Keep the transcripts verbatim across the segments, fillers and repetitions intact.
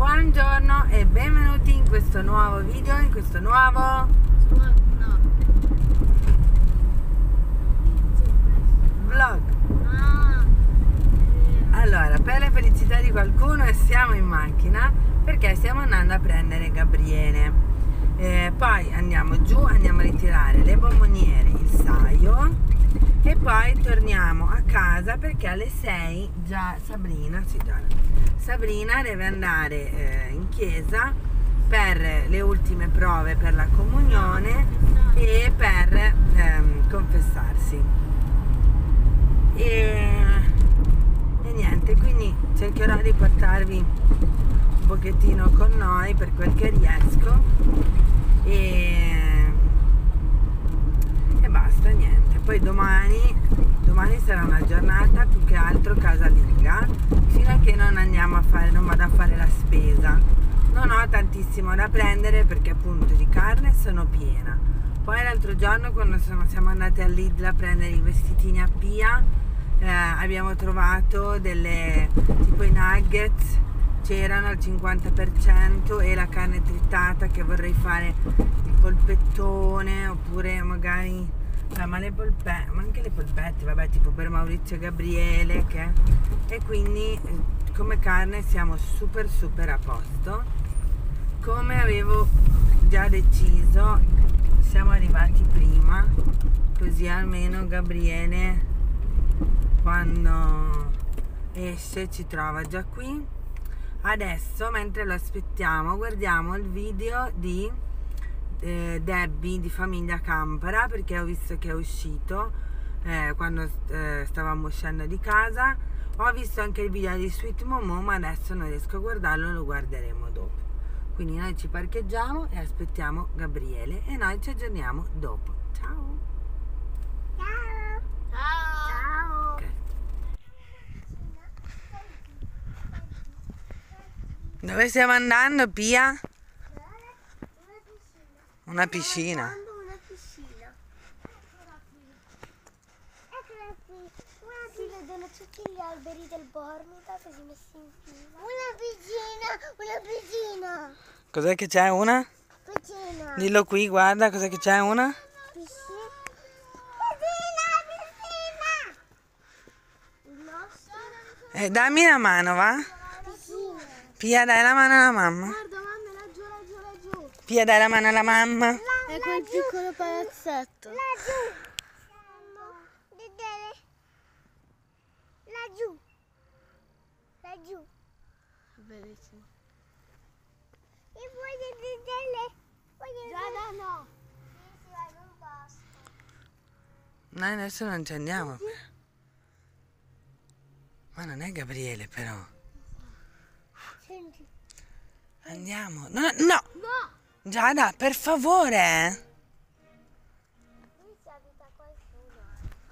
Buongiorno e benvenuti in questo nuovo video, in questo nuovo vlog. Allora, per la felicità di qualcuno siamo in macchina perché stiamo andando a prendere Gabriele, eh, poi andiamo giù, andiamo a ritirare le bomboniere, il saio e poi torniamo a casa perché alle sei già Sabrina, sì, già, Sabrina deve andare eh, in chiesa per le ultime prove per la comunione e per ehm, confessarsi e, e niente, quindi cercherò di portarvi un pochettino con noi per quel che riesco e, e basta, niente. Poi domani domani sarà una giornata più che altro casalinga fino a che non andiamo a fare non vado a fare la spesa. Non ho tantissimo da prendere perché appunto di carne sono piena. Poi l'altro giorno quando sono, siamo andati al Lidl a prendere i vestitini a Pia, eh, abbiamo trovato delle tipo i nuggets, c'erano al cinquanta per cento, e la carne tritata che vorrei fare il polpettone oppure magari eh, ma le polpette, ma anche le polpette, vabbè, tipo per Maurizio e Gabriele, che e quindi eh, come carne siamo super super a posto. Come avevo già deciso, siamo arrivati prima, così almeno Gabriele quando esce ci trova già qui. Adesso, mentre lo aspettiamo, guardiamo il video di eh, Debbie di Famiglia Campera, perché ho visto che è uscito eh, quando eh, stavamo uscendo di casa. Ho visto anche il video di Sweet Momo, ma adesso non riesco a guardarlo, lo guarderemo dopo. Quindi noi ci parcheggiamo e aspettiamo Gabriele e noi ci aggiorniamo dopo. Ciao! Ciao! Ciao! Okay. Dove stiamo andando, Pia? Una piscina. Una piscina. Eccola qui. Si vedono tutti gli alberi del Bormida così messi in fila. Una piscina, una piscina. Cos'è che c'è una? Piscina. Dillo qui, guarda, cos'è che c'è una? Piscina. Piscina, piscina. No. Eh, dammi la mano, va? Piscina. Pia, dai la mano alla mamma. Guarda mamma, laggiù, laggiù, laggiù. Pia, dai la mano alla mamma. È quel piccolo palazzetto. Laggiù. Laggiù. Laggiù. Bellissimo. E voglio vedere. Voglio Giada no. Sì, sì, vai, non basta. Noi adesso non ci andiamo. Ma non è Gabriele, però. Senti. Andiamo. No, no. No. Giada, per favore. Qui si abita qualcuno.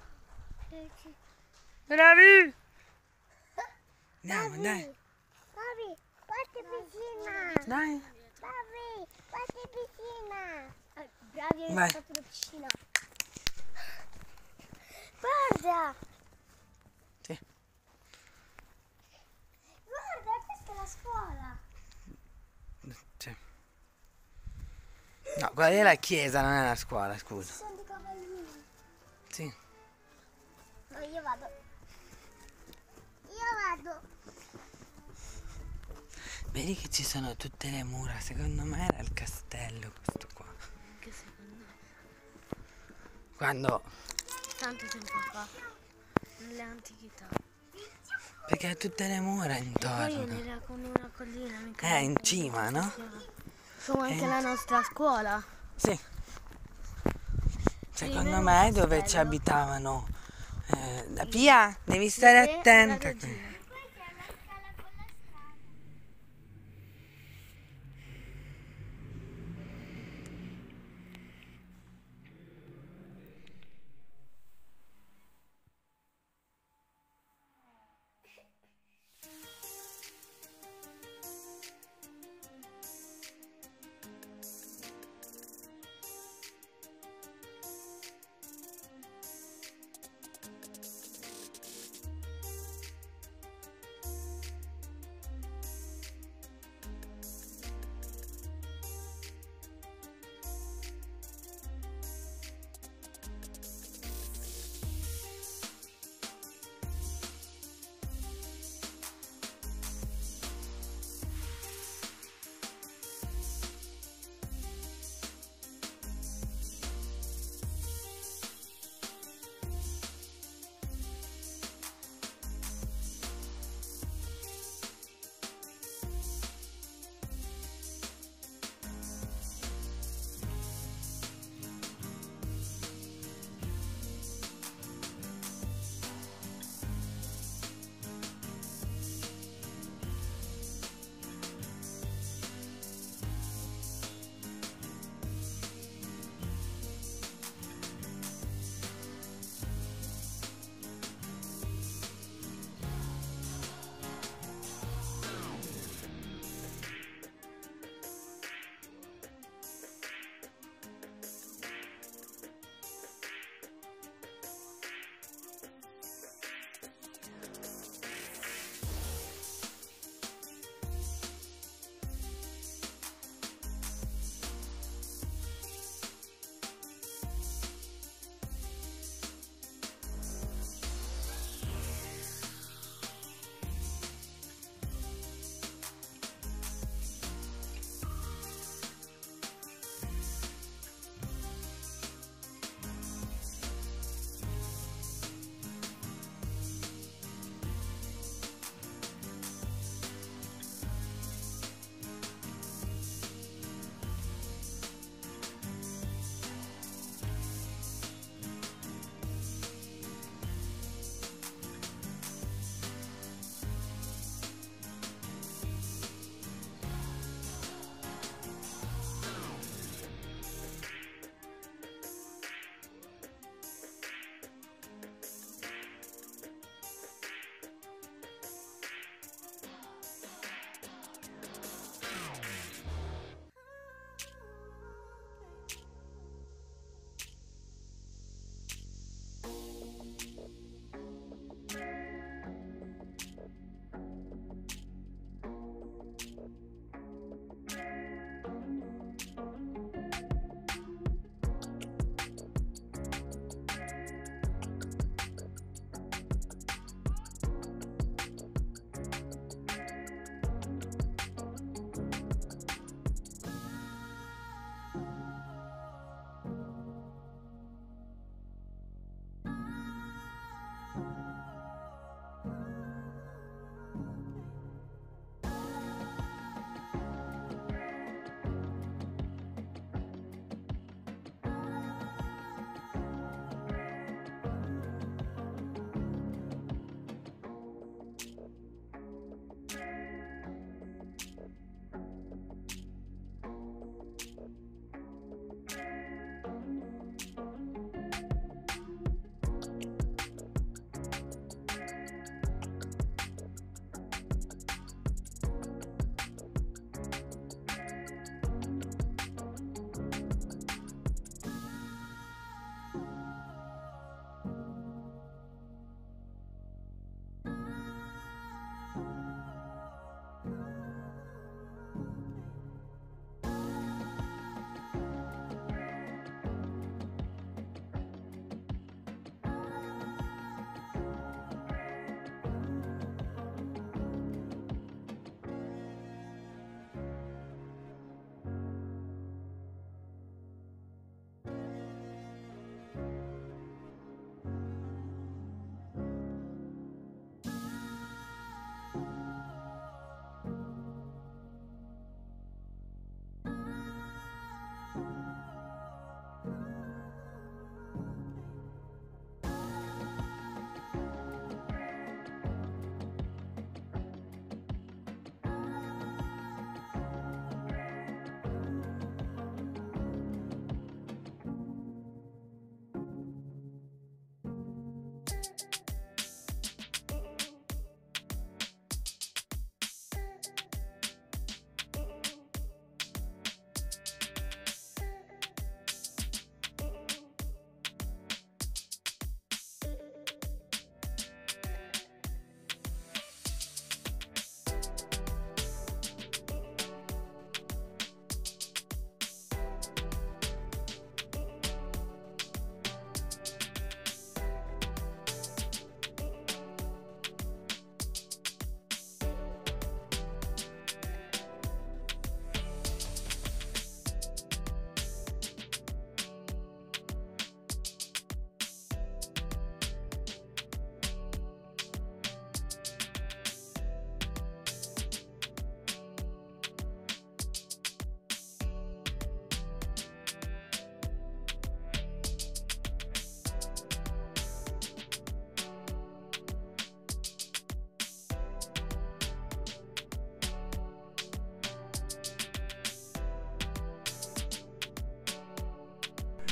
Bravi. Andiamo, dai. Babi, guarda piscina. Dai. Babi, guarda piscina. Eh, bravi, hai Vai. fatto la piscina. Guarda. Sì. Guarda, questa è la scuola. Sì. No, quella lì è la chiesa, non è la scuola, scusa. Ci sono dei cavallini. Sì. No, io vado. Io vado. Vedi che ci sono tutte le mura, secondo me era il castello questo qua. Che secondo me. Quando... Tanto tempo fa. Nelle antichità. Perché ha tutte le mura Poi intorno. era con una collina. mica Eh, in una cima, no? Come anche Eh. la nostra scuola. Sì. Secondo era un me dove ci castello. abitavano. Eh, Pia, devi stare Sì, attenta. la regina.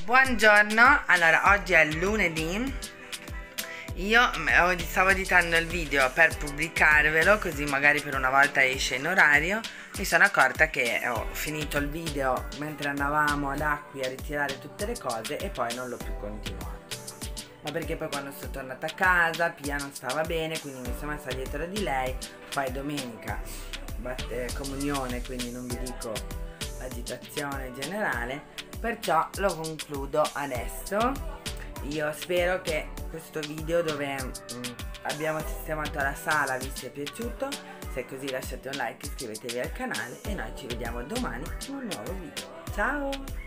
Buongiorno, allora oggi è lunedì. Io stavo editando il video per pubblicarvelo, così magari per una volta esce in orario. Mi sono accorta che ho finito il video mentre andavamo ad Acqui a ritirare tutte le cose e poi non l'ho più continuato. Ma perché poi quando sono tornata a casa Pia non stava bene, quindi mi sono messa dietro di lei. Poi domenica batte comunione, quindi non vi dico l'agitazione generale. Perciò lo concludo adesso. Io spero che questo video dove mm, abbiamo sistemato la sala vi sia piaciuto. Se è così lasciate un like, iscrivetevi al canale e noi ci vediamo domani in un nuovo video. Ciao!